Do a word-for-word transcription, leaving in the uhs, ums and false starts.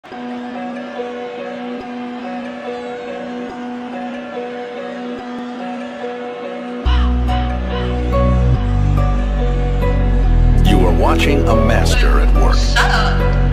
You are watching a master at work. Shut up.